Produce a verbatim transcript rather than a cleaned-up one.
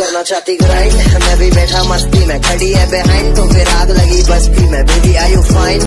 करना चाहती ग्राइंड, मैं भी बैठा मस्ती में, खड़ी है बिहाइंड तो फिर आग लगी बस्ती में। Baby are you fine,